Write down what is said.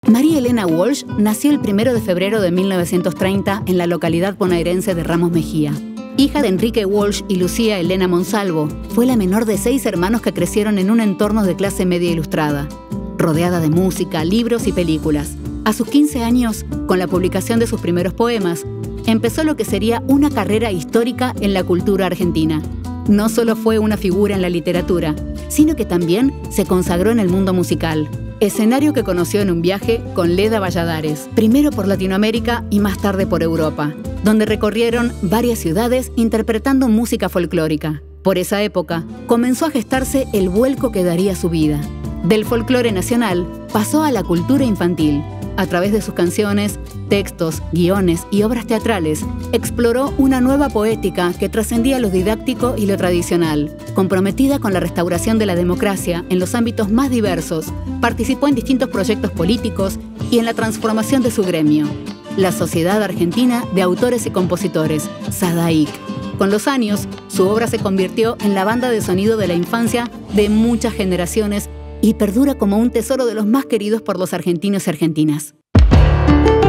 María Elena Walsh nació el 1 de febrero de 1930 en la localidad bonaerense de Ramos Mejía. Hija de Enrique Walsh y Lucía Elena Monsalvo, fue la menor de 6 hermanos que crecieron en un entorno de clase media ilustrada, rodeada de música, libros y películas. A sus 15 años, con la publicación de sus primeros poemas, empezó lo que sería una carrera histórica en la cultura argentina. No solo fue una figura en la literatura, sino que también se consagró en el mundo musical, escenario que conoció en un viaje con Leda Valladares, primero por Latinoamérica y más tarde por Europa, donde recorrieron varias ciudades interpretando música folclórica. Por esa época, comenzó a gestarse el vuelco que daría su vida. Del folclore nacional pasó a la cultura infantil. A través de sus canciones, textos, guiones y obras teatrales, exploró una nueva poética que trascendía lo didáctico y lo tradicional. Comprometida con la restauración de la democracia en los ámbitos más diversos, participó en distintos proyectos políticos y en la transformación de su gremio, la Sociedad Argentina de Autores y Compositores, SADAIC. Con los años, su obra se convirtió en la banda de sonido de la infancia de muchas generaciones y perdura como un tesoro de los más queridos por los argentinos y argentinas.